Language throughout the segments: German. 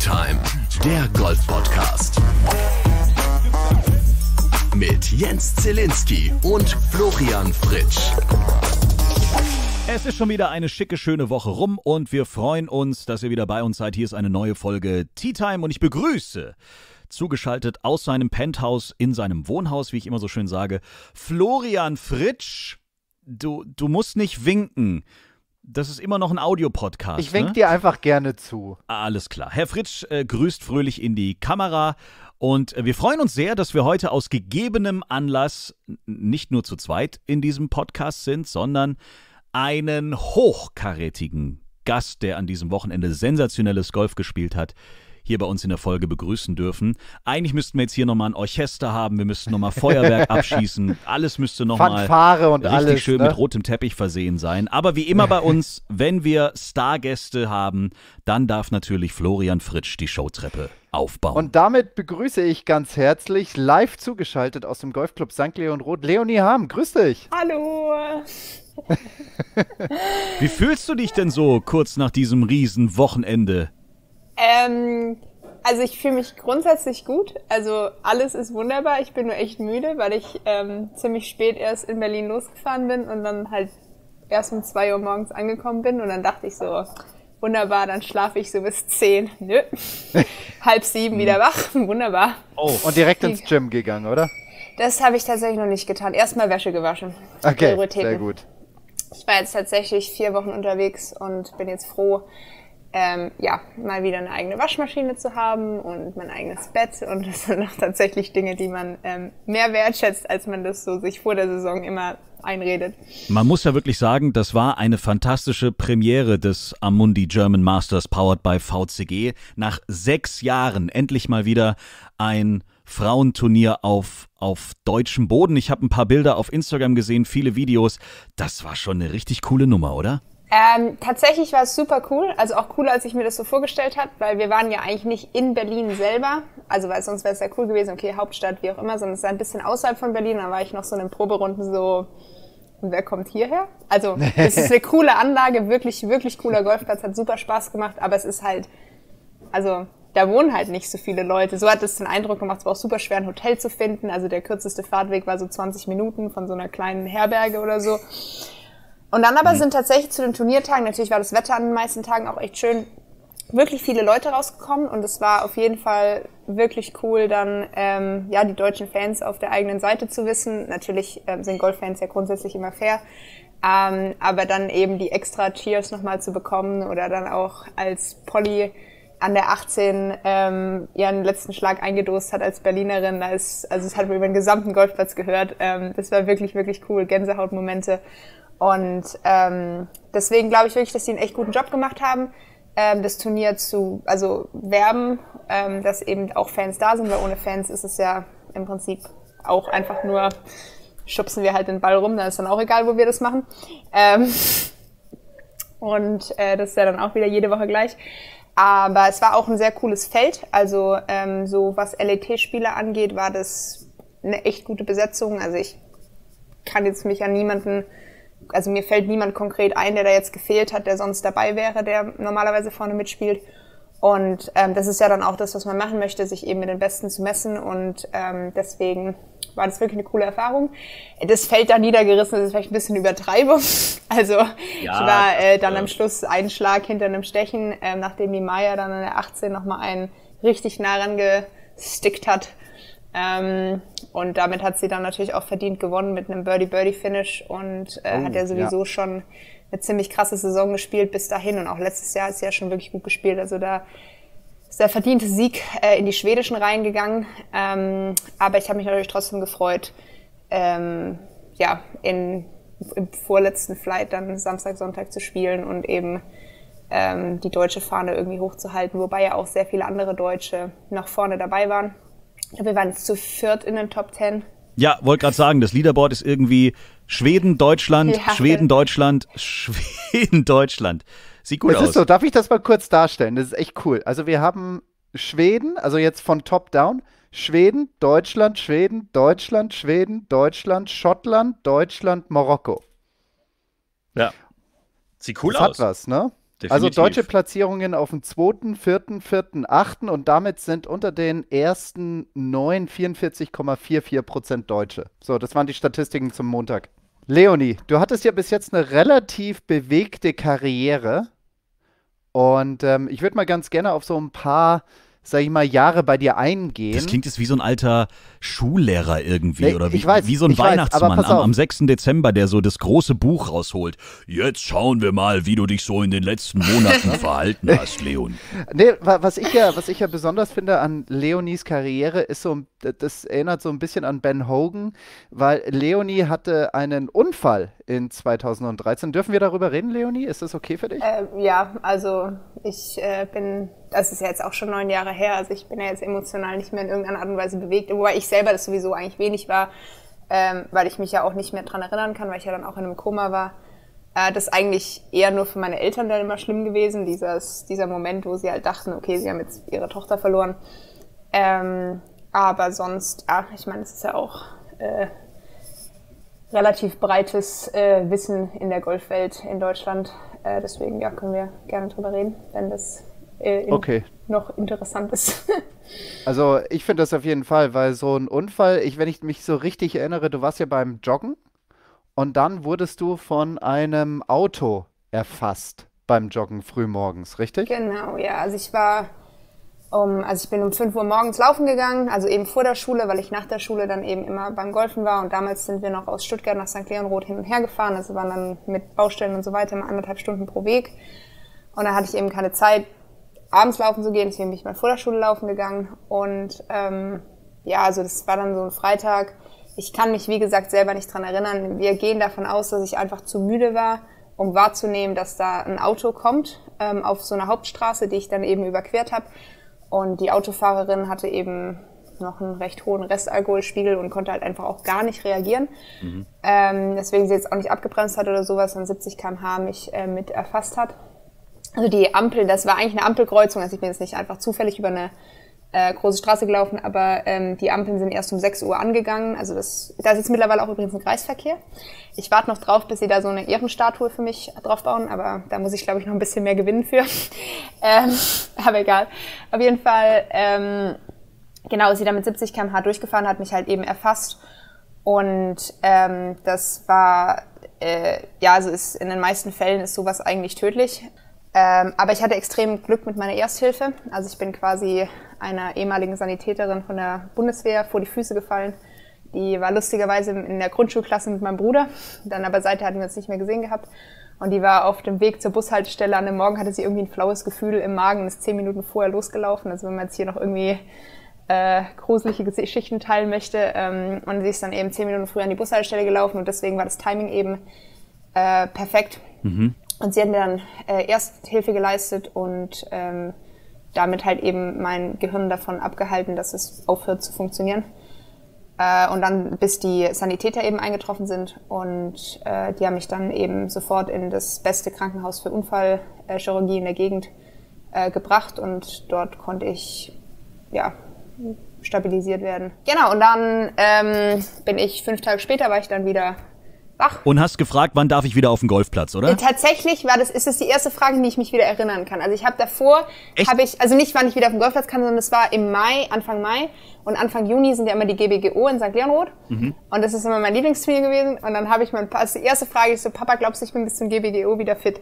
Time, der Golf-Podcast. Mit Jens Zielinski und Florian Fritsch. Es ist schon wieder eine schicke, schöne Woche rum und wir freuen uns, dass ihr wieder bei uns seid. Hier ist eine neue Folge Tea Time und ich begrüße, zugeschaltet aus seinem Penthouse in seinem Wohnhaus, wie ich immer so schön sage, Florian Fritsch. Du musst nicht winken. Das ist immer noch ein Audiopodcast. Ich wink dir einfach gerne zu. Alles klar. Herr Fritsch grüßt fröhlich in die Kamera und wir freuen uns sehr, dass wir heute aus gegebenem Anlass nicht nur zu zweit in diesem Podcast sind, sondern einen hochkarätigen Gast, der an diesem Wochenende sensationelles Golf gespielt hat, hier bei uns in der Folge begrüßen dürfen. Eigentlich müssten wir jetzt hier nochmal ein Orchester haben, wir müssten nochmal Feuerwerk abschießen, alles müsste nochmal richtig alles, schön ne? mit rotem Teppich versehen sein. Aber wie immer bei uns, wenn wir Stargäste haben, dann darf natürlich Florian Fritsch die Showtreppe aufbauen. Und damit begrüße ich ganz herzlich, live zugeschaltet aus dem Golfclub St. Leon Roth, Leonie Harm. Grüß dich. Hallo. Wie fühlst du dich denn so kurz nach diesem riesen Wochenende? Also ich fühle mich grundsätzlich gut. Also alles ist wunderbar. Ich bin nur echt müde, weil ich ziemlich spät erst in Berlin losgefahren bin und dann halt erst um 2 Uhr morgens angekommen bin. Und dann dachte ich so, wunderbar, dann schlafe ich so bis 10. Nö. 6:30 wieder wach. Wunderbar. Oh. Und direkt ins Gym gegangen, oder? Das habe ich tatsächlich noch nicht getan. Erstmal Wäsche gewaschen. Okay, sehr gut. Ich war jetzt tatsächlich 4 Wochen unterwegs und bin jetzt froh, mal wieder eine eigene Waschmaschine zu haben und mein eigenes Bett. Und das sind auch tatsächlich Dinge, die man mehr wertschätzt, als man das so sich vor der Saison immer einredet. Man muss ja wirklich sagen, das war eine fantastische Premiere des Amundi German Masters powered by VCG. Nach 6 Jahren endlich mal wieder ein Frauenturnier auf deutschem Boden. Ich habe ein paar Bilder auf Instagram gesehen, viele Videos. Das war schon eine richtig coole Nummer, oder? Tatsächlich war es super cool, also auch cooler, als ich mir das so vorgestellt habe, weil wir waren ja eigentlich nicht in Berlin selber, also weil sonst wäre es ja cool gewesen, okay, Hauptstadt, wie auch immer, sondern es war ein bisschen außerhalb von Berlin, dann war ich noch so in den Proberunden so, wer kommt hierher? Also es ist eine coole Anlage, wirklich, wirklich cooler Golfplatz, hat super Spaß gemacht, aber es ist halt, also da wohnen halt nicht so viele Leute, so hat es den Eindruck gemacht, es war auch super schwer, ein Hotel zu finden, also der kürzeste Fahrtweg war so 20 Minuten von so einer kleinen Herberge oder so. Und dann aber sind tatsächlich zu den Turniertagen, natürlich war das Wetter an den meisten Tagen auch echt schön, wirklich viele Leute rausgekommen und es war auf jeden Fall wirklich cool, dann die deutschen Fans auf der eigenen Seite zu wissen. Natürlich sind Golffans ja grundsätzlich immer fair, aber dann eben die extra Cheers nochmal zu bekommen oder dann auch als Polly an der 18 ihren letzten Schlag eingedost hat als Berlinerin, es hat man über den gesamten Golfplatz gehört. Das war wirklich, wirklich cool, Gänsehautmomente. Und deswegen glaube ich wirklich, dass sie einen echt guten Job gemacht haben, das Turnier zu werben, dass eben auch Fans da sind, weil ohne Fans ist es ja im Prinzip auch einfach nur, schubsen wir halt den Ball rum, dann ist dann auch egal, wo wir das machen. Das ist ja dann auch wieder jede Woche gleich. Aber es war auch ein sehr cooles Feld, also so was LET-Spieler angeht, war das eine echt gute Besetzung. Also ich kann jetzt mich an niemanden, also mir fällt niemand konkret ein, der da jetzt gefehlt hat, der sonst dabei wäre, der normalerweise vorne mitspielt. Und das ist ja dann auch das, was man machen möchte, sich eben mit den Besten zu messen. Und deswegen war das wirklich eine coole Erfahrung. Das Feld da niedergerissen, das ist vielleicht ein bisschen Übertreibung. Also ja, ich war dann am Schluss einen Schlag hinter einem Stechen, nachdem die Maya dann an der 18 nochmal einen richtig nah rangestickt hat. Und damit hat sie dann natürlich auch verdient gewonnen mit einem Birdie-Finish und hat ja sowieso schon eine ziemlich krasse Saison gespielt bis dahin und auch letztes Jahr ist sie ja schon wirklich gut gespielt. Also da ist der verdiente Sieg in die schwedischen Reihen gegangen. Aber ich habe mich natürlich trotzdem gefreut, im vorletzten Flight dann Samstag, Sonntag zu spielen und eben die deutsche Fahne irgendwie hochzuhalten, wobei ja auch sehr viele andere Deutsche noch vorne dabei waren. Ich glaube, wir waren jetzt zu 4 in den Top 10. Ja, wollte gerade sagen, das Leaderboard ist irgendwie Schweden, Deutschland, ja. Schweden, Deutschland, Schweden, Deutschland. Sieht gut aus. Es ist so, darf ich das mal kurz darstellen? Das ist echt cool. Also wir haben Schweden, also jetzt von top down, Schweden, Deutschland, Schweden, Deutschland, Schweden, Deutschland, Schottland, Deutschland, Marokko. Ja. Sieht cool das aus. Hat was, ne? Also definitiv. deutsche Platzierungen auf dem 2., 4., 4., 8. und damit sind unter den ersten 9 44,44% Deutsche. So, das waren die Statistiken zum Montag. Leonie, du hattest ja bis jetzt eine relativ bewegte Karriere und ich würde mal ganz gerne auf so ein paar, sag ich mal, Jahre bei dir eingehen. Das klingt jetzt wie so ein alter Schullehrer irgendwie Nee, oder ich weiß, wie so ein ich weiß, aber Weihnachtsmann pass auf. am 6. Dezember, der so das große Buch rausholt. Jetzt schauen wir mal, wie du dich so in den letzten Monaten verhalten hast, Leon. Nee, was ich ja besonders finde an Leonies Karriere, ist so, das erinnert so ein bisschen an Ben Hogan, weil Leonie hatte einen Unfall in 2013. Dürfen wir darüber reden, Leonie? Ist das okay für dich? Ja, also ich das ist ja jetzt auch schon 9 Jahre her, also ich bin ja jetzt emotional nicht mehr in irgendeiner Art und Weise bewegt, wobei ich selber das sowieso eigentlich wenig war, weil ich mich ja auch nicht mehr dran erinnern kann, weil ich ja dann auch in einem Koma war. Das ist eigentlich eher nur für meine Eltern dann immer schlimm gewesen, dieser Moment, wo sie halt dachten, okay, sie haben jetzt ihre Tochter verloren. Aber sonst, ich meine, es ist ja auch relativ breites Wissen in der Golfwelt in Deutschland. Deswegen, ja, können wir gerne drüber reden, wenn das Okay. noch interessant ist. Also ich finde das auf jeden Fall, weil so ein Unfall, wenn ich mich so richtig erinnere, du warst ja beim Joggen und dann wurdest du von einem Auto erfasst beim Joggen frühmorgens, richtig? Genau, ja. Also ich bin um 5 Uhr morgens laufen gegangen, also eben vor der Schule, weil ich nach der Schule dann eben immer beim Golfen war und damals sind wir noch aus Stuttgart nach St. Leonrod hin und her gefahren, also waren dann mit Baustellen und so weiter immer 1,5 Stunden pro Weg und dann hatte ich eben keine Zeit, abends laufen zu gehen, deswegen bin ich mal vor der Schule laufen gegangen und also das war dann so ein Freitag. Ich kann mich, wie gesagt, selber nicht dran erinnern. Wir gehen davon aus, dass ich einfach zu müde war, um wahrzunehmen, dass da ein Auto kommt auf so einer Hauptstraße, die ich dann eben überquert habe. Und die Autofahrerin hatte eben noch einen recht hohen Restalkoholspiegel und konnte halt einfach auch gar nicht reagieren. Deswegen sie jetzt auch nicht abgebremst hat oder sowas und 70 km/h mich mit erfasst hat. Also die Ampel, das war eigentlich eine Ampelkreuzung, also ich bin jetzt nicht einfach zufällig über eine große Straße gelaufen, aber die Ampeln sind erst um 6 Uhr angegangen. Also da ist jetzt mittlerweile auch übrigens ein Kreisverkehr. Ich warte noch drauf, bis sie da so eine Ehrenstatue für mich draufbauen, aber da muss ich, glaube ich, noch ein bisschen mehr gewinnen für. Aber egal. Auf jeden Fall, genau, sie da mit 70 km/h durchgefahren hat, mich halt eben erfasst. Und das war, also in den meisten Fällen ist sowas eigentlich tödlich. Aber ich hatte extrem Glück mit meiner Ersthilfe. Also ich bin quasi einer ehemaligen Sanitäterin von der Bundeswehr vor die Füße gefallen. Die war lustigerweise in der Grundschulklasse mit meinem Bruder. Dann aber seither hatten wir uns nicht mehr gesehen gehabt. Und die war auf dem Weg zur Bushaltestelle. An dem Morgen hatte sie irgendwie ein flaues Gefühl im Magen und ist 10 Minuten vorher losgelaufen. Also wenn man jetzt hier noch irgendwie gruselige Geschichten teilen möchte. Und sie ist dann eben 10 Minuten früher an die Bushaltestelle gelaufen und deswegen war das Timing eben perfekt. Mhm. Und sie hat mir dann Ersthilfe geleistet und damit halt eben mein Gehirn davon abgehalten, dass es aufhört zu funktionieren. Und dann, bis die Sanitäter eben eingetroffen sind und die haben mich dann eben sofort in das beste Krankenhaus für Unfallchirurgie in der Gegend gebracht und dort konnte ich, stabilisiert werden. Genau, und dann bin ich 5 Tage später, war ich dann wieder wach. Und hast gefragt, wann darf ich wieder auf den Golfplatz, oder? Tatsächlich ist es die erste Frage, an die ich mich wieder erinnern kann. Also ich habe davor, also nicht, wann ich wieder auf den Golfplatz kann, sondern es war im Mai, Anfang Mai und Anfang Juni sind ja immer die GBGO in St. Leonrod. Und das ist immer mein Lieblingsturnier gewesen. Und dann habe ich also die erste Frage, ich so, Papa, glaubst du, ich bin bis zum GBGO wieder fit?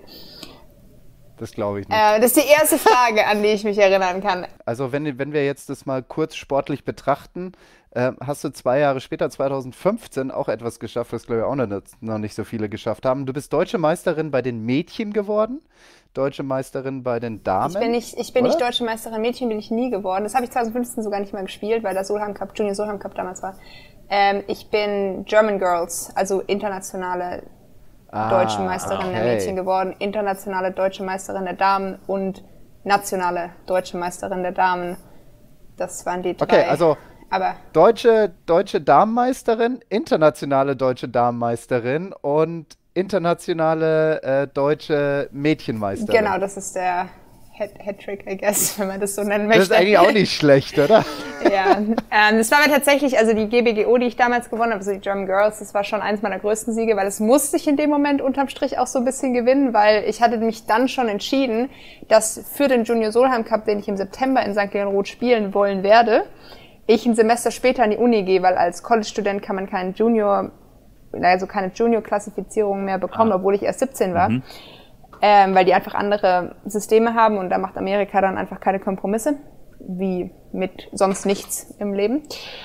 Das glaube ich nicht. Das ist die erste Frage, an die ich mich erinnern kann. Also wenn wir jetzt das mal kurz sportlich betrachten, hast du 2 Jahre später, 2015, auch etwas geschafft, was glaube ich auch noch nicht so viele geschafft haben. Du bist Deutsche Meisterin bei den Mädchen geworden, Deutsche Meisterin bei den Damen. Ich bin nicht Deutsche Meisterin Mädchen, bin ich nie geworden. Das habe ich 2015 sogar nicht mal gespielt, weil der Solheim Cup, Junior Solheim Cup damals war. Ich bin German Girls, also internationale Deutsche Meisterin der Mädchen geworden, internationale Deutsche Meisterin der Damen und nationale Deutsche Meisterin der Damen. Das waren die 3. Okay, also aber deutsche Damenmeisterin, internationale deutsche Damenmeisterin und internationale deutsche Mädchenmeisterin. Genau, das ist der Hattrick, I guess, wenn man das so nennen möchte. Das ist eigentlich auch nicht schlecht, oder? Ja, das war aber tatsächlich, also die GBGO, die ich damals gewonnen habe, also die German Girls, das war schon eins meiner größten Siege, weil das musste ich in dem Moment unterm Strich auch so ein bisschen gewinnen, weil ich hatte mich dann schon entschieden, dass für den Junior Solheim Cup, den ich im September in St. Leon-Roth spielen wollen werde, ich ein Semester später an die Uni gehe, weil als College-Student kann man keine Junior-Klassifizierung mehr bekommen, obwohl ich erst 17 war. Weil die einfach andere Systeme haben und da macht Amerika dann einfach keine Kompromisse, wie mit sonst nichts im Leben.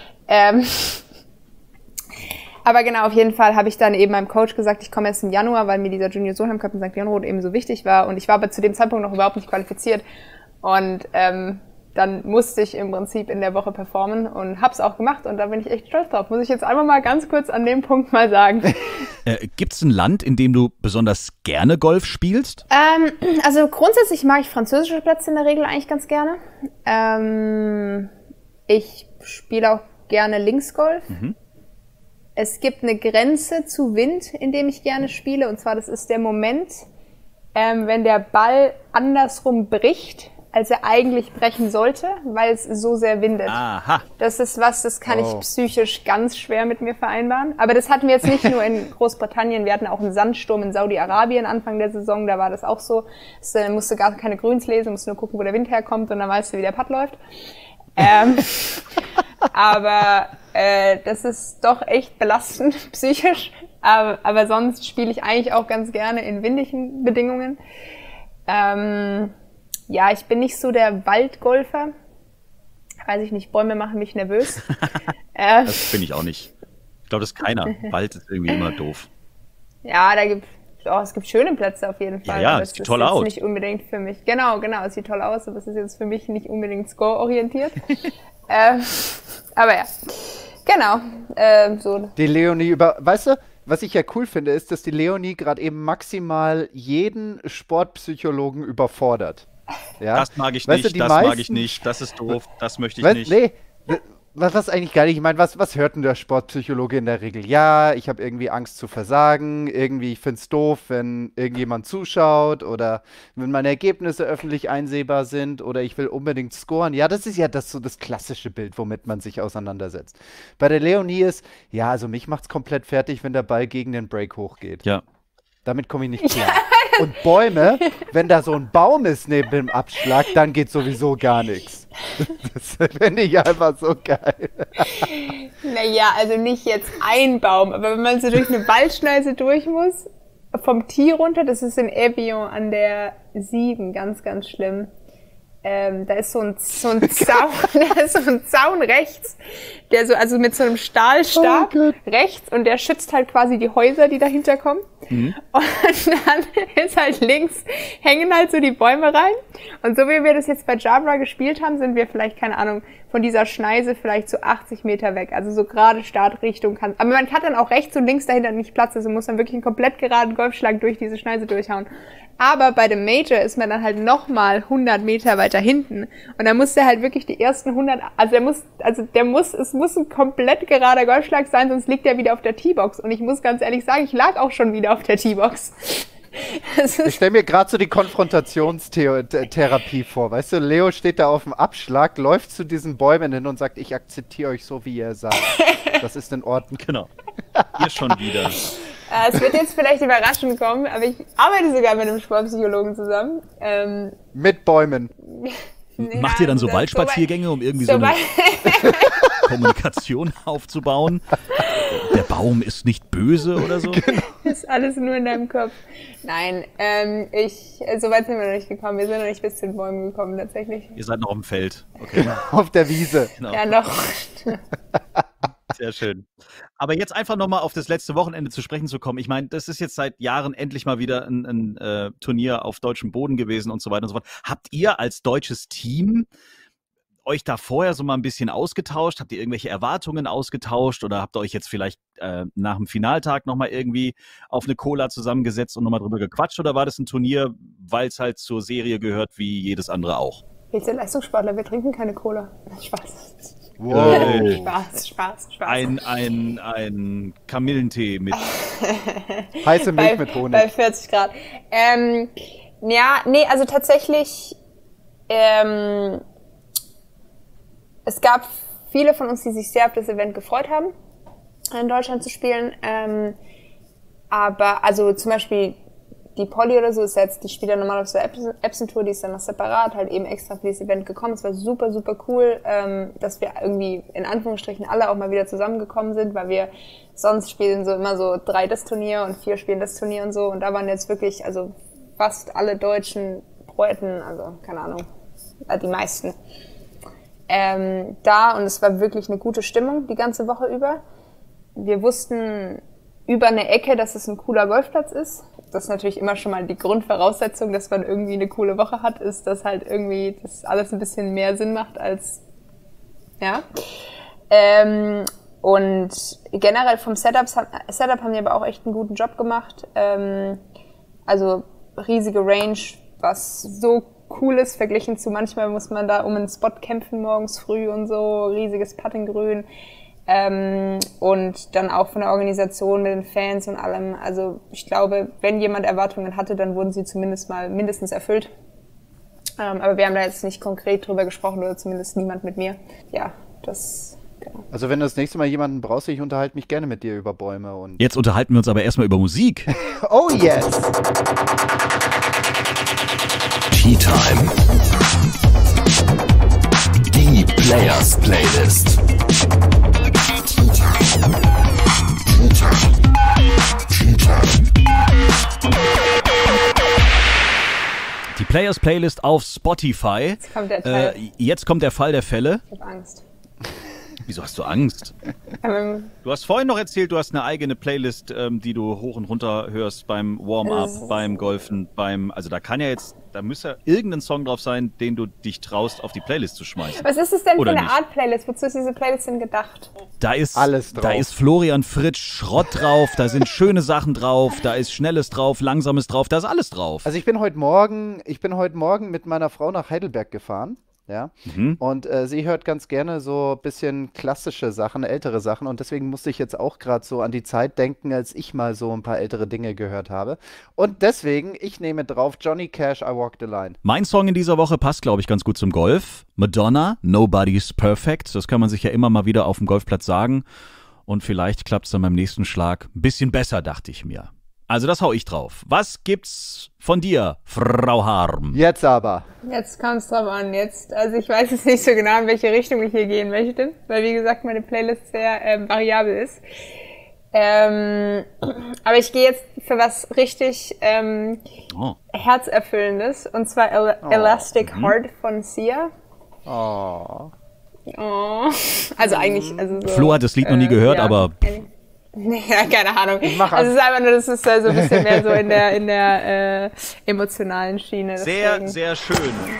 Aber genau, auf jeden Fall habe ich dann eben meinem Coach gesagt, ich komme erst im Januar, weil mir dieser Junior Solheim Cup in St. Leon-Roth eben so wichtig war und ich war aber zu dem Zeitpunkt noch überhaupt nicht qualifiziert und dann musste ich im Prinzip in der Woche performen und hab's auch gemacht und da bin ich echt stolz drauf. Muss ich jetzt einfach mal ganz kurz an dem Punkt mal sagen. Gibt's ein Land, in dem du besonders gerne Golf spielst? Also grundsätzlich mag ich französische Plätze in der Regel eigentlich ganz gerne. Ich spiele auch gerne Linksgolf. Es gibt eine Grenze zu Wind, in dem ich gerne spiele und zwar das ist der Moment, wenn der Ball andersrum bricht, als er eigentlich brechen sollte, weil es so sehr windet. Aha. Das ist was, das kann ich psychisch ganz schwer mit mir vereinbaren. Aber das hatten wir jetzt nicht nur in Großbritannien, wir hatten auch einen Sandsturm in Saudi-Arabien Anfang der Saison, da war das auch so. Du musst gar keine Grüns lesen, musst nur gucken, wo der Wind herkommt und dann weißt du, wie der Putt läuft. Aber das ist doch echt belastend, psychisch. Aber sonst spiele ich eigentlich auch ganz gerne in windigen Bedingungen. Ja, ich bin nicht so der Waldgolfer. Weiß ich nicht, Bäume machen mich nervös. Das bin ich auch nicht. Ich glaube, das ist keiner. Wald ist irgendwie immer doof. Ja, es gibt schöne Plätze auf jeden Fall. Ja, es sieht toll aus. Das ist nicht unbedingt für mich. Genau, es sieht toll aus, aber es ist jetzt für mich nicht unbedingt score-orientiert. Aber ja, genau. So. Die Leonie weißt du, was ich ja cool finde, ist, dass die Leonie gerade eben maximal jeden Sportpsychologen überfordert. Ja? Das mag ich weißt nicht, du, das mag ich nicht, das ist doof, das möchte ich nicht. Nee, was eigentlich gar nicht. Ich meine, was hört denn der Sportpsychologe in der Regel? Ja, ich habe irgendwie Angst zu versagen, irgendwie ich finde es doof, wenn irgendjemand zuschaut oder wenn meine Ergebnisse öffentlich einsehbar sind oder ich will unbedingt scoren. Ja, das ist ja so das klassische Bild, womit man sich auseinandersetzt. Bei der Leonie ist, ja, also mich macht's komplett fertig, wenn der Ball gegen den Break hochgeht. Ja. Damit komme ich nicht klar. Und Bäume, wenn da so ein Baum ist neben dem Abschlag, dann geht sowieso gar nichts. Das finde ich einfach so geil. Naja, also nicht jetzt ein Baum, aber wenn man so durch eine Waldschneise durch muss, vom Tee runter, das ist in Evian an der 7, ganz, ganz schlimm. Da ist so ein Zaun, rechts, der so, also mit so einem Stahlstab rechts und der schützt halt quasi die Häuser, die dahinter kommen. Und dann ist halt links, hängen halt so die Bäume rein. Und so wie wir das jetzt bei Jabra gespielt haben, sind wir vielleicht, keine Ahnung, von dieser Schneise vielleicht so 80 Meter weg. Also so gerade Startrichtung kann. Aber man hat dann auch rechts und links dahinter nicht Platz. Also muss dann wirklich einen komplett geraden Golfschlag durch diese Schneise durchhauen. Aber bei dem Major ist man dann halt nochmal 100 Meter weiter hinten. Und dann muss der halt wirklich die ersten 100, es muss ein komplett gerader Golfschlag sein, sonst liegt er wieder auf der Teebox. Und ich muss ganz ehrlich sagen, ich lag auch schon wieder auf der Teebox. Ich stelle mir gerade so die Konfrontationstherapie vor. Weißt du, Leo steht da auf dem Abschlag, läuft zu diesen Bäumen hin und sagt, ich akzeptiere euch so, wie ihr seid. Das ist in Ordnung. Genau. Hier schon wieder. Es wird jetzt vielleicht überraschend kommen, aber ich arbeite sogar mit einem Sportpsychologen zusammen. Mit Bäumen. Macht ihr dann so Waldspaziergänge, um irgendwie so eine Kommunikation aufzubauen? Der Baum ist nicht böse oder so? Genau. Ist alles nur in deinem Kopf. Nein, so weit sind wir noch nicht gekommen. Wir sind noch nicht bis zu den Bäumen gekommen, tatsächlich. Ihr seid noch auf dem Feld, okay. Auf der Wiese. Genau. Ja, noch. Sehr schön. Aber jetzt einfach nochmal auf das letzte Wochenende zu sprechen zu kommen. Ich meine, das ist jetzt seit Jahren endlich mal wieder ein Turnier auf deutschem Boden gewesen und so weiter und so fort. Habt ihr als deutsches Team euch da vorher so mal ein bisschen ausgetauscht? Habt ihr irgendwelche Erwartungen ausgetauscht oder habt ihr euch jetzt vielleicht nach dem Finaltag nochmal irgendwie auf eine Cola zusammengesetzt und nochmal drüber gequatscht? Oder war das ein Turnier, weil es halt zur Serie gehört, wie jedes andere auch? Wir sind Leistungssportler, wir trinken keine Cola. Spaß. Wow. Spaß. Ein Kamillentee mit heiße Milch mit Honig. Bei 40 Grad. Also tatsächlich Es gab viele von uns, die sich sehr auf das Event gefreut haben, in Deutschland zu spielen. Aber also zum Beispiel die Polly oder so ist jetzt, die spielt ja normal auf der Epson-Tour, die ist dann noch separat, halt eben extra für dieses Event gekommen. Es war super, super cool, dass wir irgendwie in Anführungsstrichen alle auch mal wieder zusammengekommen sind, weil wir sonst spielen so immer so 3 das Turnier und 4 spielen das Turnier und so. Und da waren jetzt wirklich, also fast alle deutschen Poeten, also keine Ahnung, die meisten, da, und es war wirklich eine gute Stimmung die ganze Woche über. Wir wussten über eine Ecke, dass es ein cooler Golfplatz ist. Das ist natürlich immer schon mal die Grundvoraussetzung, dass man irgendwie eine coole Woche hat, ist, dass halt irgendwie das alles ein bisschen mehr Sinn macht als, ja. Und generell vom Setup haben die aber auch echt einen guten Job gemacht. Also riesige Range, was so cool ist, verglichen zu manchmal muss man da um einen Spot kämpfen morgens früh und so, riesiges Puttinggrün. Und dann auch von der Organisation mit den Fans und allem. Also ich glaube, wenn jemand Erwartungen hatte, dann wurden sie zumindest mal mindestens erfüllt. Aber wir haben da jetzt nicht konkret drüber gesprochen oder zumindest niemand mit mir. Ja, das... Genau. Also wenn du das nächste Mal jemanden brauchst, ich unterhalte mich gerne mit dir über Bäume. Und Jetzt unterhalten wir uns aber erstmal über Musik. Oh yes! Tea Time. Die Players Playlist. Die Players Playlist auf Spotify. Jetzt kommt der Teil. Jetzt kommt der Fall der Fälle. Ich habe Angst. Wieso hast du Angst? Du hast vorhin noch erzählt, du hast eine eigene Playlist, die du hoch und runter hörst beim Warm-up, beim Golfen, also da müsste irgendein Song drauf sein, den du dich traust, auf die Playlist zu schmeißen. Was ist es denn Oder für eine nicht? Art Playlist? Wozu ist diese Playlist denn gedacht? Da ist Alles drauf. Da ist Florian Fritsch Schrott drauf, da sind schöne Sachen drauf, da ist Schnelles drauf, Langsames drauf, da ist alles drauf. Also ich bin heute Morgen mit meiner Frau nach Heidelberg gefahren. Ja, und sie hört ganz gerne so ein bisschen klassische Sachen, ältere Sachen, und deswegen musste ich jetzt auch gerade so an die Zeit denken, als ich mal so ein paar ältere Dinge gehört habe. Und deswegen, ich nehme drauf Johnny Cash, I Walk the Line. Mein Song in dieser Woche passt, glaube ich, ganz gut zum Golf. Madonna, Nobody's Perfect. Das kann man sich ja immer mal wieder auf dem Golfplatz sagen. Und vielleicht klappt es dann beim nächsten Schlag ein bisschen besser, dachte ich mir. Also das hau ich drauf. Was gibt's von dir, Frau Harm? Jetzt aber. Jetzt kommt es drauf an. Also ich weiß jetzt nicht so genau, in welche Richtung ich hier gehen möchte, weil wie gesagt meine Playlist sehr variabel ist. Aber ich gehe jetzt für was richtig Herzerfüllendes, und zwar Elastic Heart von Sia. Oh. Oh. Also eigentlich... Also so, Flo hat das Lied noch nie gehört, ja, aber... Ja, keine Ahnung. Mach also es ist einfach nur, das ist so ein bisschen mehr so in der emotionalen Schiene. Sehr, deswegen. sehr schön.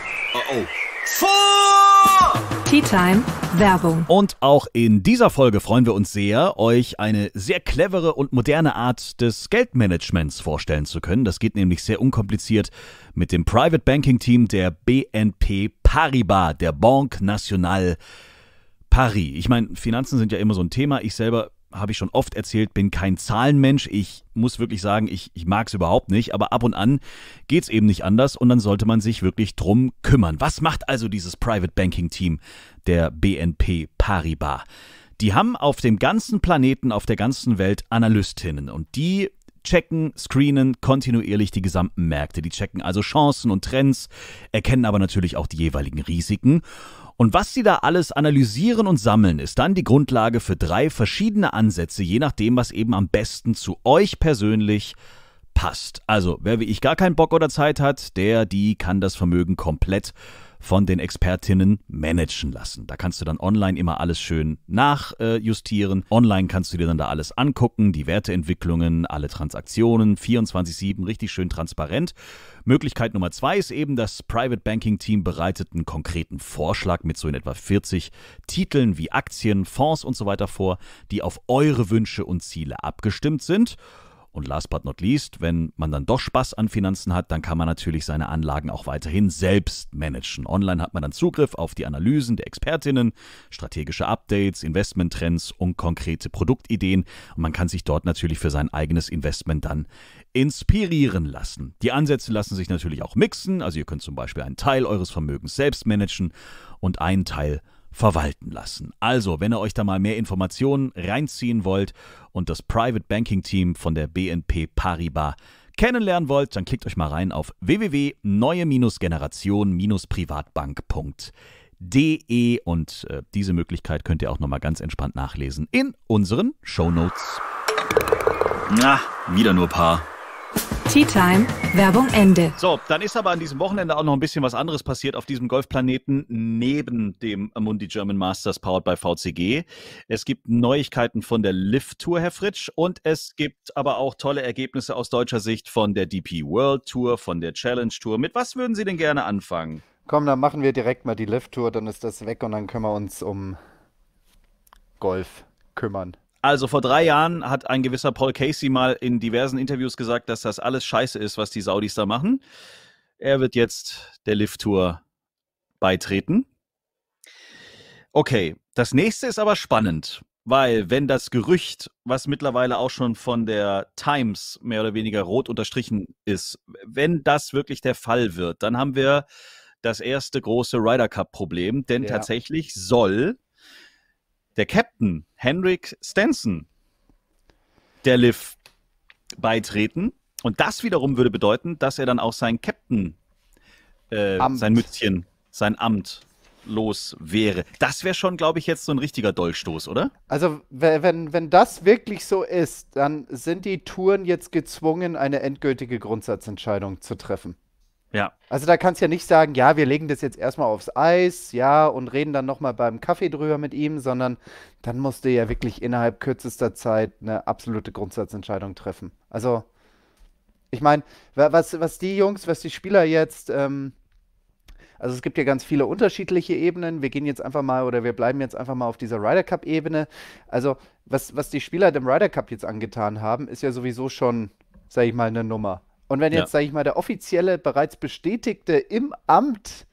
Tea Time Werbung. Und auch in dieser Folge freuen wir uns sehr, euch eine sehr clevere und moderne Art des Geldmanagements vorstellen zu können. Das geht nämlich sehr unkompliziert mit dem Private Banking Team der BNP Paribas, der Banque Nationale Paris. Ich meine, Finanzen sind ja immer so ein Thema. Ich selber, habe ich schon oft erzählt, bin kein Zahlenmensch. Ich muss wirklich sagen, ich mag es überhaupt nicht, aber ab und an geht es eben nicht anders und dann sollte man sich wirklich drum kümmern. Was macht also dieses Private Banking Team der BNP Paribas? Die haben auf dem ganzen Planeten, auf der ganzen Welt Analystinnen, und die checken, screenen kontinuierlich die gesamten Märkte. Die checken also Chancen und Trends, erkennen aber natürlich auch die jeweiligen Risiken. Und was sie da alles analysieren und sammeln, ist dann die Grundlage für 3 verschiedene Ansätze, je nachdem, was eben am besten zu euch persönlich passt. Also, wer wie ich gar keinen Bock oder Zeit hat, die kann das Vermögen komplett von den Expertinnen managen lassen. Da kannst du dann online immer alles schön nachjustieren. Online kannst du dir dann da alles angucken, die Werteentwicklungen, alle Transaktionen, 24/7, richtig schön transparent. Möglichkeit Nummer 2 ist eben, das Private Banking Team bereitet einen konkreten Vorschlag mit so in etwa 40 Titeln wie Aktien, Fonds und so weiter vor, die auf eure Wünsche und Ziele abgestimmt sind. Und last but not least, wenn man dann doch Spaß an Finanzen hat, dann kann man natürlich seine Anlagen auch weiterhin selbst managen. Online hat man dann Zugriff auf die Analysen der Expertinnen, strategische Updates, Investmenttrends und konkrete Produktideen. Und man kann sich dort natürlich für sein eigenes Investment dann inspirieren lassen. Die Ansätze lassen sich natürlich auch mixen. Also ihr könnt zum Beispiel einen Teil eures Vermögens selbst managen und einen Teil verwalten lassen. Also, wenn ihr euch da mal mehr Informationen reinziehen wollt und das Private Banking Team von der BNP Paribas kennenlernen wollt, dann klickt euch mal rein auf www.neue-generation-privatbank.de und diese Möglichkeit könnt ihr auch nochmal ganz entspannt nachlesen in unseren Shownotes. Na, wieder nur Paar. Tea Time, Werbung Ende. So, dann ist aber an diesem Wochenende auch noch ein bisschen was anderes passiert auf diesem Golfplaneten neben dem Amundi German Masters powered by VCG. Es gibt Neuigkeiten von der LIV Tour, Herr Fritsch, und es gibt aber auch tolle Ergebnisse aus deutscher Sicht von der DP World Tour, von der Challenge Tour. Mit was würden Sie denn gerne anfangen? Komm, dann machen wir direkt mal die LIV Tour, dann ist das weg und dann können wir uns um Golf kümmern. Also vor 3 Jahren hat ein gewisser Paul Casey mal in diversen Interviews gesagt, dass das alles scheiße ist, was die Saudis da machen. Er wird jetzt der LIV Tour beitreten. Okay, das nächste ist aber spannend, weil wenn das Gerücht, was mittlerweile auch schon von der Times mehr oder weniger rot unterstrichen ist, wenn das wirklich der Fall wird, dann haben wir das erste große Ryder Cup-Problem, denn tatsächlich soll der Captain Henrik Stenson der LIV beitreten. Und das wiederum würde bedeuten, dass er dann auch sein Captain, sein Mützchen, sein Amt los wäre. Das wäre schon, glaube ich, jetzt so ein richtiger Dolchstoß, oder? Also wenn das wirklich so ist, dann sind die Touren jetzt gezwungen, eine endgültige Grundsatzentscheidung zu treffen. Ja. Also da kannst du ja nicht sagen, ja, wir legen das jetzt erstmal aufs Eis, ja, und reden dann nochmal beim Kaffee drüber mit ihm, sondern dann musst du ja wirklich innerhalb kürzester Zeit eine absolute Grundsatzentscheidung treffen. Also, ich meine, was die Jungs, was die Spieler jetzt, also es gibt ja ganz viele unterschiedliche Ebenen, wir gehen jetzt einfach mal, oder wir bleiben jetzt einfach mal auf dieser Ryder Cup-Ebene. Also, was die Spieler dem Ryder Cup jetzt angetan haben, ist ja sowieso schon, sag ich mal, eine Nummer. Und wenn jetzt, sage ich mal, der offizielle, bereits bestätigte, im Amt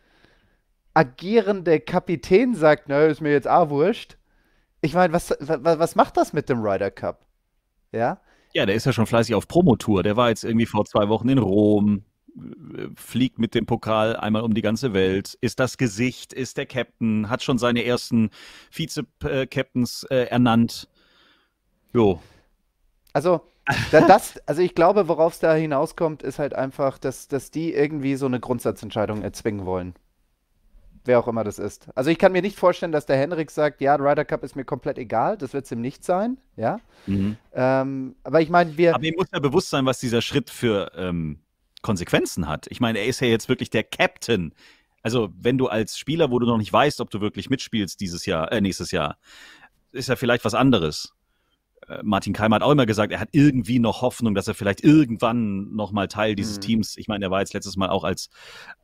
agierende Kapitän sagt, na, ist mir jetzt wurscht. Ich meine, was macht das mit dem Ryder Cup? Ja? Ja, der ist ja schon fleißig auf Promotour. Der war jetzt irgendwie vor 2 Wochen in Rom, fliegt mit dem Pokal einmal um die ganze Welt, ist das Gesicht, ist der Captain, hat schon seine ersten Vize-Captains ernannt. Jo. Also ich glaube, worauf es da hinauskommt, ist halt einfach, dass die irgendwie so eine Grundsatzentscheidung erzwingen wollen. Wer auch immer das ist. Also ich kann mir nicht vorstellen, dass der Henrik sagt, ja, der Ryder Cup ist mir komplett egal, das wird es ihm nicht sein, ja. Mhm. Aber ich meine, Aber ihm muss ja bewusst sein, was dieser Schritt für Konsequenzen hat. Ich meine, er ist ja jetzt wirklich der Captain. Also wenn du als Spieler, wo du noch nicht weißt, ob du wirklich mitspielst nächstes Jahr, ist ja vielleicht was anderes. Martin Keimer hat auch immer gesagt, er hat irgendwie noch Hoffnung, dass er vielleicht irgendwann noch mal Teil dieses Teams, ich meine, er war jetzt letztes Mal auch als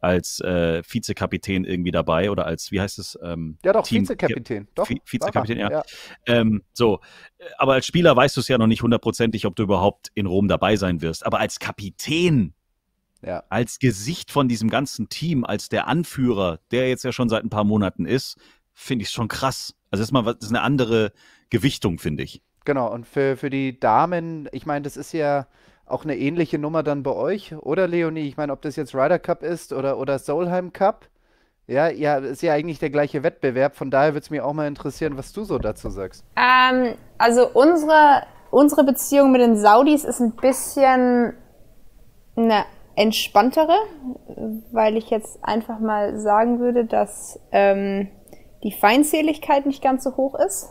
Vizekapitän irgendwie dabei oder als, wie heißt es? Ja doch, Vizekapitän. Doch, Vizekapitän, ja. So, aber als Spieler weißt du es ja noch nicht hundertprozentig, ob du überhaupt in Rom dabei sein wirst. Aber als Kapitän, als Gesicht von diesem ganzen Team, als der Anführer, der jetzt ja schon seit ein paar Monaten ist, finde ich es schon krass. Also das ist eine andere Gewichtung, finde ich. Genau, und für die Damen, ich meine, das ist ja auch eine ähnliche Nummer dann bei euch, oder Leonie? Ich meine, ob das jetzt Ryder Cup ist oder Solheim Cup, ja, ist ja eigentlich der gleiche Wettbewerb, von daher würde es mich auch mal interessieren, was du so dazu sagst. Also unsere Beziehung mit den Saudis ist ein bisschen eine entspanntere, weil ich jetzt einfach mal sagen würde, dass die Feindseligkeit nicht ganz so hoch ist.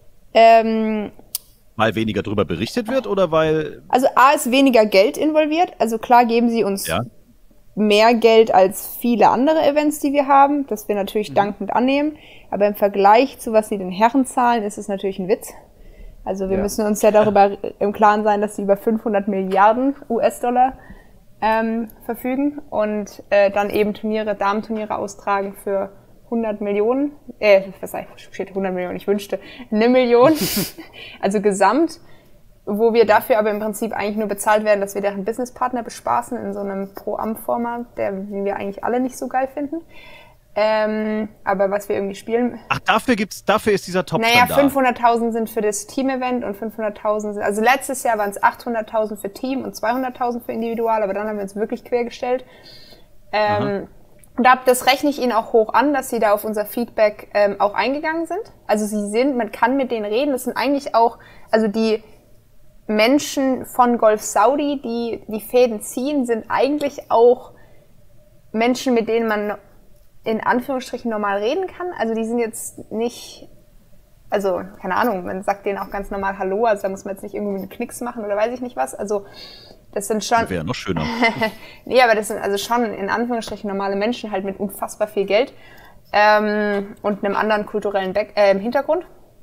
Weil weniger darüber berichtet wird oder weil... Also A ist weniger Geld involviert. Also klar geben sie uns mehr Geld als viele andere Events, die wir haben, das wir natürlich dankend annehmen. Aber im Vergleich zu was sie den Herren zahlen, ist es natürlich ein Witz. Also wir müssen uns ja darüber im Klaren sein, dass sie über 500 Milliarden US-Dollar verfügen und dann eben Damenturniere austragen für 100 Millionen, was steht 100 Millionen, ich wünschte 1 Million, also gesamt. wo wir dafür aber im Prinzip eigentlich nur bezahlt werden, dass wir deren Businesspartner bespaßen in so einem Pro-Am-Format, den wir eigentlich alle nicht so geil finden. Aber was wir irgendwie spielen... Ach, dafür ist dieser Topf Naja, dann da. 500.000 sind für das Team-Event und 500.000 sind... Also letztes Jahr waren es 800.000 für Team und 200.000 für Individual, aber dann haben wir uns wirklich quergestellt. Und das rechne ich Ihnen auch hoch an, dass Sie da auf unser Feedback auch eingegangen sind. Also man kann mit denen reden. Das sind eigentlich auch, also die Menschen von Golf Saudi, die die Fäden ziehen, sind eigentlich auch Menschen, mit denen man in Anführungsstrichen normal reden kann. Also die sind jetzt nicht, also keine Ahnung, man sagt denen auch ganz normal Hallo, also da muss man jetzt nicht irgendwie einen Knicks machen oder weiß ich nicht was. Also das sind schon... Das wäre noch schöner. Nee, aber das sind also schon in Anführungsstrichen normale Menschen halt mit unfassbar viel Geld und einem anderen kulturellen Hintergrund.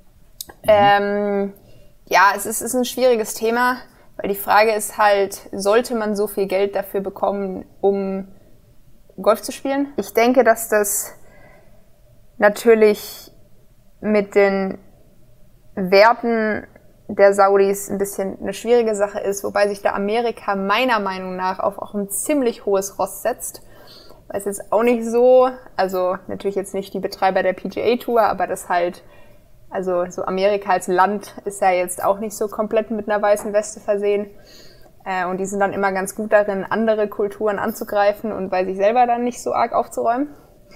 Ja, es ist ein schwieriges Thema, weil die Frage ist halt, sollte man so viel Geld dafür bekommen, um Golf zu spielen? Ich denke, dass das natürlich mit den Werten der Saudis ein bisschen eine schwierige Sache ist, wobei sich da Amerika meiner Meinung nach auf auch ein ziemlich hohes Ross setzt. Weil es jetzt auch nicht so, also natürlich jetzt nicht die Betreiber der PGA Tour, aber das halt, also so Amerika als Land ist ja jetzt auch nicht so komplett mit einer weißen Weste versehen. Und die sind dann immer ganz gut darin, andere Kulturen anzugreifen und bei sich selber dann nicht so arg aufzuräumen.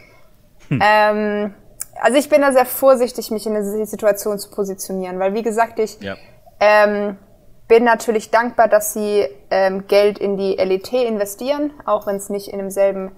Also ich bin da sehr vorsichtig, mich in eine Situation zu positionieren, weil wie gesagt, ich bin natürlich dankbar, dass sie Geld in die LET investieren, auch wenn es nicht in derselben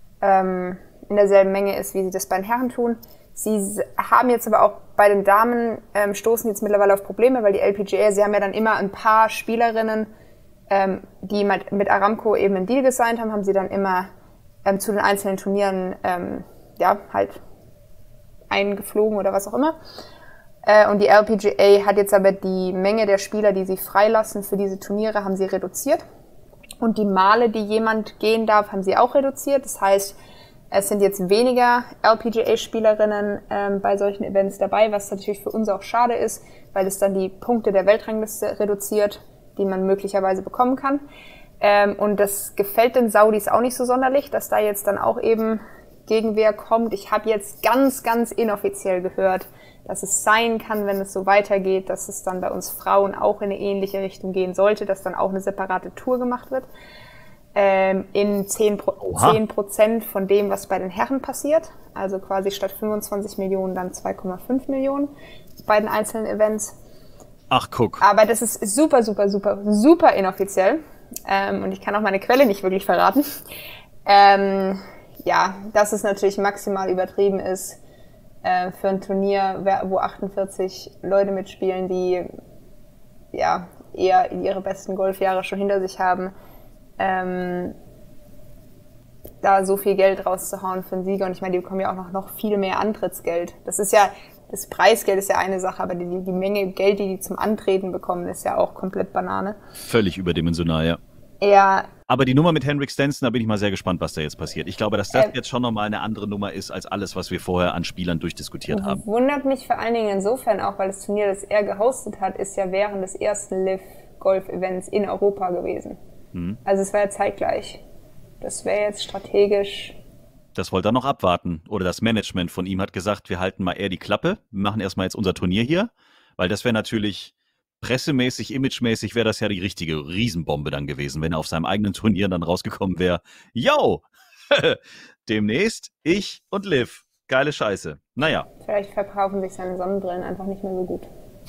Menge ist, wie sie das bei den Herren tun. Sie haben jetzt aber auch bei den Damen, stoßen jetzt mittlerweile auf Probleme, weil die LPGA, sie haben ja dann immer ein paar Spielerinnen, die mit Aramco eben einen Deal gesigned haben sie dann immer zu den einzelnen Turnieren halt eingeflogen oder was auch immer. Und die LPGA hat jetzt aber die Menge der Spieler, die sie freilassen für diese Turniere, haben sie reduziert. Und die Male, die jemand gehen darf, haben sie auch reduziert. Das heißt, es sind jetzt weniger LPGA-Spielerinnen bei solchen Events dabei, was natürlich für uns auch schade ist, weil es dann die Punkte der Weltrangliste reduziert, die man möglicherweise bekommen kann. Und das gefällt den Saudis auch nicht so sonderlich, dass da jetzt dann auch eben Gegenwehr kommt. Ich habe jetzt ganz, ganz inoffiziell gehört, dass es sein kann, wenn es so weitergeht, dass es dann bei uns Frauen auch in eine ähnliche Richtung gehen sollte, dass dann auch eine separate Tour gemacht wird. In 10% von dem, was bei den Herren passiert. Also quasi statt 25 Millionen dann 2,5 Millionen bei den einzelnen Events. Ach, guck. Aber das ist super, super, super, super inoffiziell. Und ich kann auch meine Quelle nicht wirklich verraten. Ja, dass es natürlich maximal übertrieben ist für ein Turnier, wo 48 Leute mitspielen, die ja eher ihre besten Golfjahre schon hinter sich haben, da so viel Geld rauszuhauen für einen Sieger. Und ich meine, die bekommen ja auch noch viel mehr Antrittsgeld. Das Preisgeld ist ja eine Sache, aber die Menge Geld, die zum Antreten bekommen, ist ja auch komplett Banane. Völlig überdimensional, ja. Ja. Aber die Nummer mit Henrik Stenson, da bin ich mal sehr gespannt, was da jetzt passiert. Ich glaube, dass das jetzt schon nochmal eine andere Nummer ist, als alles, was wir vorher an Spielern durchdiskutiert haben. Wundert mich vor allen Dingen insofern auch, weil das Turnier, das er gehostet hat, ist ja während des ersten Liv-Golf-Events in Europa gewesen. Also es war ja zeitgleich. Das wäre jetzt strategisch. Das wollte er noch abwarten. Oder das Management von ihm hat gesagt, wir halten mal eher die Klappe, wir machen erstmal jetzt unser Turnier hier, weil das wäre natürlich pressemäßig, imagemäßig wäre das ja die richtige Riesenbombe dann gewesen, wenn er auf seinem eigenen Turnier dann rausgekommen wäre. Yo, demnächst ich und Liv. Geile Scheiße. Naja. Vielleicht verkaufen sich seine Sonnenbrillen einfach nicht mehr so gut.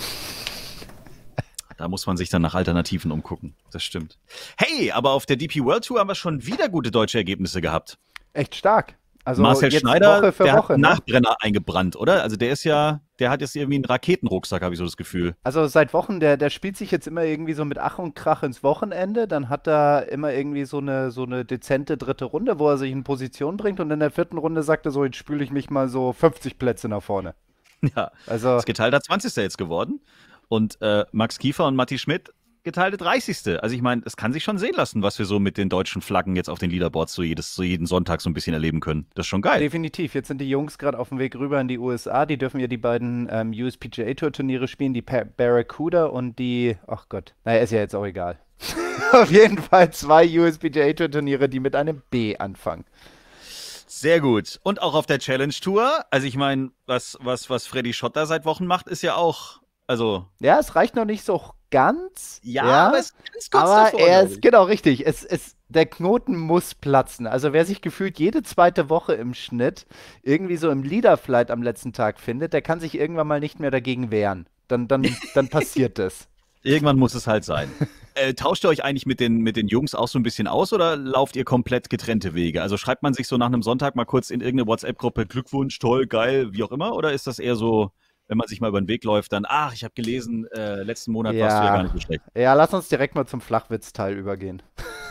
Da muss man sich dann nach Alternativen umgucken. Das stimmt. Hey, aber auf der DP World Tour haben wir schon wieder gute deutsche Ergebnisse gehabt. Echt stark. Also Marcel jetzt Schneider, Woche für der Woche, hat einen ne? Nachbrenner eingebrannt, oder? Also der hat jetzt irgendwie einen Raketenrucksack, habe ich so das Gefühl. Also seit Wochen, der spielt sich jetzt immer irgendwie so mit Ach und Krach ins Wochenende. Dann hat er immer irgendwie so eine dezente dritte Runde, wo er sich in Position bringt. Und in der vierten Runde sagt er so, jetzt spüle ich mich mal so 50 Plätze nach vorne. Ja, Also ist geteilter 20. jetzt geworden. Und Max Kiefer und Matti Schmidt geteilte 30. Also ich meine, es kann sich schon sehen lassen, was wir so mit den deutschen Flaggen jetzt auf den Leaderboards so jeden Sonntag so ein bisschen erleben können. Das ist schon geil. Definitiv. Jetzt sind die Jungs gerade auf dem Weg rüber in die USA. Die dürfen ja die beiden USPGA-Tour-Turniere spielen, die Barracuda und die, ach Gott, naja, ist ja jetzt auch egal. Auf jeden Fall 2 USPGA-Tour-Turniere, die mit einem B anfangen. Sehr gut. Und auch auf der Challenge Tour. Also ich meine, was Freddy Schotter seit Wochen macht, ist ja auch, also... Ja, es reicht noch nicht so ganz. Ja, aber es ist kurz aber davor, er ist, genau, richtig. Der Knoten muss platzen. Also wer sich gefühlt jede zweite Woche im Schnitt irgendwie so im Leaderflight am letzten Tag findet, der kann sich irgendwann mal nicht mehr dagegen wehren. Dann passiert das. Irgendwann muss es halt sein. Tauscht ihr euch eigentlich mit den Jungs auch so ein bisschen aus oder lauft ihr komplett getrennte Wege? Also schreibt man sich so nach einem Sonntag mal kurz in irgendeine WhatsApp-Gruppe, Glückwunsch, toll, geil, wie auch immer? Oder ist das eher so, wenn man sich mal über den Weg läuft, dann, ach, ich habe gelesen, letzten Monat warst du ja gar nicht so schlecht. Ja, lass uns direkt mal zum Flachwitz-Teil übergehen.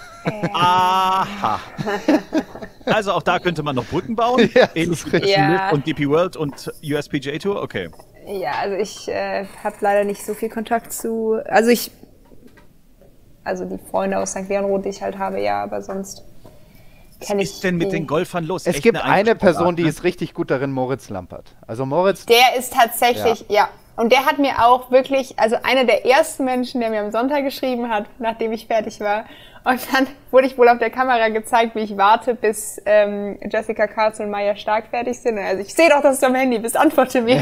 Aha. Also auch da könnte man noch Brücken bauen. Ja, ähnlich wie Liv und DP World und USPGA Tour, okay. Ja, also ich habe leider nicht so viel Kontakt zu, also die Freunde aus St. Leonrod, die ich halt habe, ja, aber sonst kenne ich. Was ist denn mit den Golfern los? Es gibt eine Person, die ist richtig gut darin, Moritz Lampert. Also Moritz... Der ist tatsächlich, ja. Und der hat mir auch wirklich, also einer der ersten Menschen, der mir am Sonntag geschrieben hat, nachdem ich fertig war. Und dann wurde ich wohl auf der Kamera gezeigt, wie ich warte, bis Jessica Karlsson und Maya Stark fertig sind. Also ich sehe doch, dass du am Handy bist, antworte mir.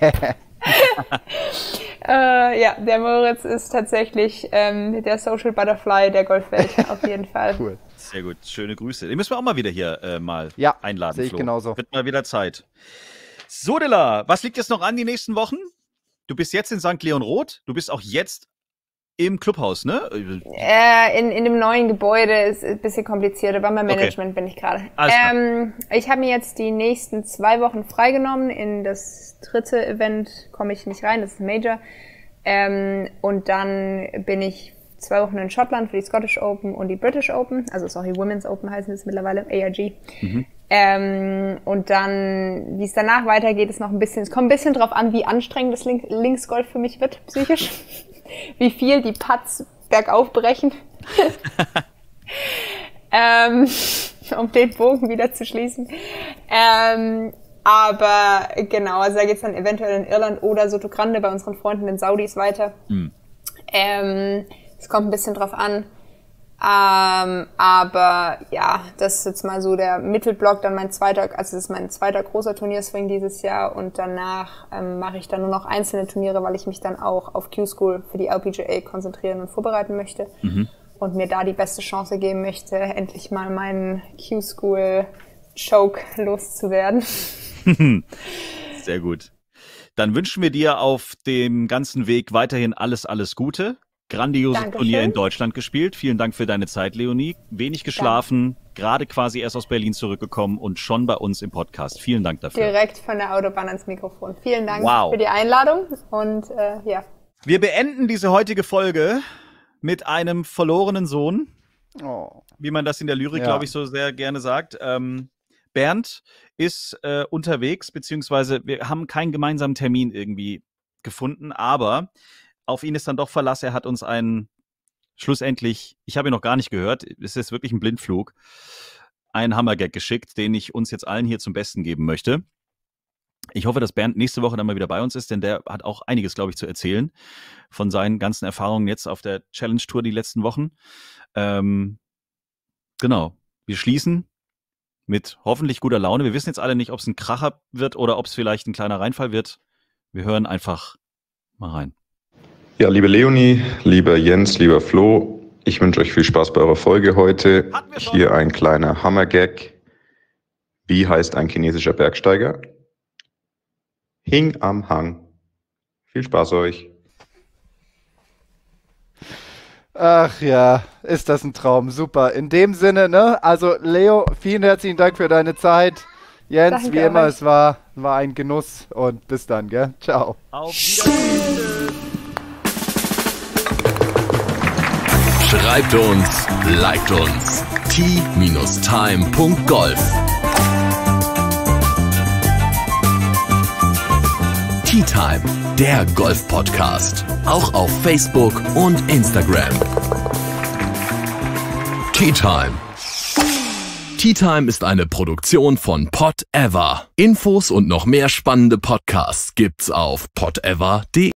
Ja, der Moritz ist tatsächlich der Social Butterfly der Golfwelt, auf jeden Fall. Cool. Sehr gut, schöne Grüße. Den müssen wir auch mal wieder hier mal einladen. Sehe ich genauso. Wird mal wieder Zeit. Sodela, was liegt jetzt noch an die nächsten Wochen? Du bist jetzt in St. Leonrod, du bist auch jetzt im Clubhaus, ne? In dem neuen Gebäude ist ein bisschen komplizierter, beim Management bin ich gerade. Ich habe mir jetzt die nächsten 2 Wochen freigenommen. In das 3. Event komme ich nicht rein, das ist ein Major. Und dann bin ich 2 Wochen in Schottland für die Scottish Open und die British Open. Also sorry, Women's Open heißen es mittlerweile, AIG. Und dann, wie es danach weitergeht, ist noch ein bisschen, es kommt ein bisschen drauf an, wie anstrengend das Linksgolf für mich wird, psychisch. Wie viel die Putts bergauf brechen. Um den Bogen wieder zu schließen. Aber genau, also da geht's dann eventuell in Irland oder Soto Grande bei unseren Freunden in Saudis weiter. Es kommt ein bisschen drauf an. Aber ja, das ist jetzt mal so der Mittelblock, dann das ist mein zweiter großer Turnierswing dieses Jahr und danach mache ich dann nur noch einzelne Turniere, weil ich mich dann auch auf Q-School für die LPGA konzentrieren und vorbereiten möchte und mir da die beste Chance geben möchte, endlich mal meinen Q-School-Choke loszuwerden. Sehr gut. Dann wünschen wir dir auf dem ganzen Weg weiterhin alles Gute. Grandioses Turnier in Deutschland gespielt. Vielen Dank für deine Zeit, Leonie. Wenig geschlafen, gerade quasi erst aus Berlin zurückgekommen und schon bei uns im Podcast. Vielen Dank dafür. Direkt von der Autobahn ans Mikrofon. Vielen Dank für die Einladung und ja. Wir beenden diese heutige Folge mit einem verlorenen Sohn, wie man das in der Lyrik, glaube ich, so sehr gerne sagt. Bernd ist unterwegs, beziehungsweise wir haben keinen gemeinsamen Termin irgendwie gefunden, aber auf ihn ist dann doch Verlass. Er hat uns schlussendlich, ich habe ihn noch gar nicht gehört, es ist wirklich ein Blindflug, einen Hammergag geschickt, den ich uns jetzt allen hier zum Besten geben möchte. Ich hoffe, dass Bernd nächste Woche dann mal wieder bei uns ist, denn der hat auch einiges, glaube ich, zu erzählen von seinen ganzen Erfahrungen jetzt auf der Challenge Tour die letzten Wochen. Genau, wir schließen mit hoffentlich guter Laune. Wir wissen jetzt alle nicht, ob es ein Kracher wird oder ob es vielleicht ein kleiner Reinfall wird. Wir hören einfach mal rein. Ja, liebe Leonie, lieber Jens, lieber Flo, ich wünsche euch viel Spaß bei eurer Folge heute. Hier ein kleiner Hammergag. Wie heißt ein chinesischer Bergsteiger? Hing am Hang. Viel Spaß euch. Ach ja, ist das ein Traum. Super. In dem Sinne, ne? Also Leo, vielen herzlichen Dank für deine Zeit. Jens, Danke wie immer, euch. es war ein Genuss und bis dann, gell? Ciao. Auf Wiedersehen. Schreibt uns, liked uns. t-time.golf Tea Time, der Golf-Podcast. Auch auf Facebook und Instagram. Tea Time. Tea Time ist eine Produktion von Pod Ever. Infos und noch mehr spannende Podcasts gibt's auf podever.de.